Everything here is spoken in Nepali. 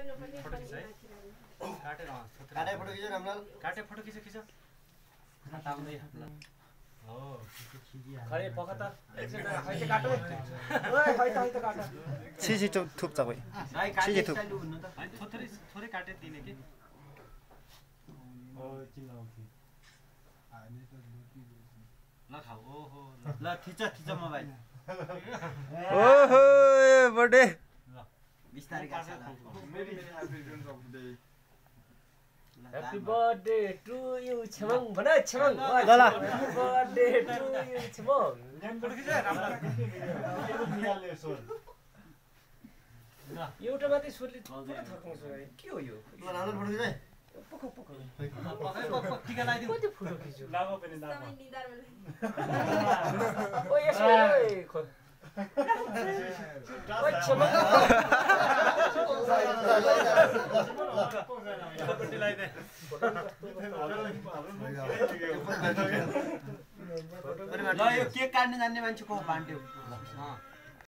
फोटो खिच है काटे फोटो खिच रामलाल काटे फोटो खिच ताउँदै हो खरे पखता एकछिन खैते काटो ओए खैते काटो छिछि थुप्छ कोही छिछि थुप थोरै काटे दिने के ओ चिल्लाउँथि ल खाऊ ओहो ल थिच मोबाइल ओहो बडे ल बिस्तारै काट्छ Happy birthday to you, Chemang. Mana Chemang? Lala. Happy birthday to you, Chemang. एउटा मात्रै सुरले पुरा थकाउँछ के हो यो ल राम्रो फोटो खिच है पख पख टिका लगाइदिउ कति फोटो खिच्यो लामो पनि लामो ओ यसो ओइ खोल ओइ Chemang फोटो लगाइदे ल यो केक काट्न जान्ने मान्छे को बान्ट्यो